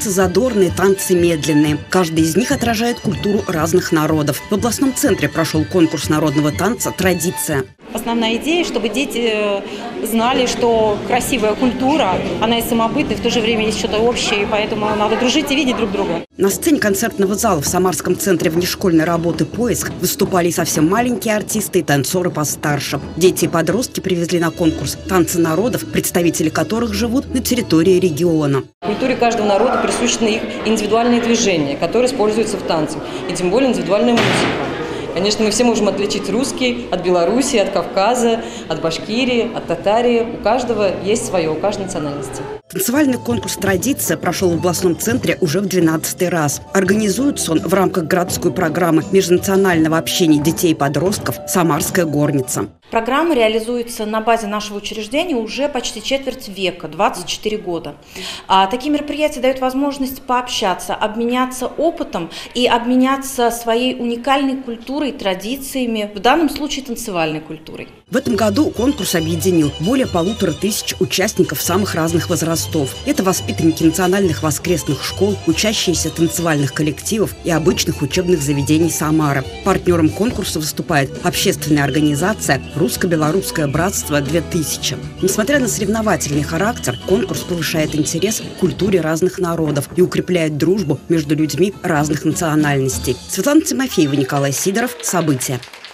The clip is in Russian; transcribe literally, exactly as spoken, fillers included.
Танцы задорные, танцы медленные. Каждый из них отражает культуру разных народов. В областном центре прошел конкурс народного танца «Традиция». Основная идея, чтобы дети знали, что красивая культура, она и самобытная, в то же время есть что-то общее, и поэтому надо дружить и видеть друг друга. На сцене концертного зала в Самарском центре внешкольной работы «Поиск» выступали совсем маленькие артисты и танцоры постарше. Дети и подростки привезли на конкурс танцы народов, представители которых живут на территории региона. В культуре каждого народа присущны их индивидуальные движения, которые используются в танцах, и тем более индивидуальная музыка. Конечно, мы все можем отличить русский от Белоруссии, от Кавказа, от Башкирии, от Татарии. У каждого есть свое, у каждой национальности. Танцевальный конкурс «Традиция» прошел в областном центре уже в двенадцатый раз. Организуется он в рамках городской программы межнационального общения детей и подростков «Самарская горница». Программа реализуется на базе нашего учреждения уже почти четверть века, двадцать четыре года. А такие мероприятия дают возможность пообщаться, обменяться опытом и обменяться своей уникальной культурой, традициями, в данном случае танцевальной культурой. В этом году конкурс объединил более полутора тысяч участников самых разных возрастов. Это воспитанники национальных воскресных школ, учащиеся танцевальных коллективов и обычных учебных заведений Самары. Партнером конкурса выступает общественная организация «Русско-белорусское братство-две тысячи». Несмотря на соревновательный характер, конкурс повышает интерес к культуре разных народов и укрепляет дружбу между людьми разных национальностей. Светлана Тимофеева, Николай Сидоров. События.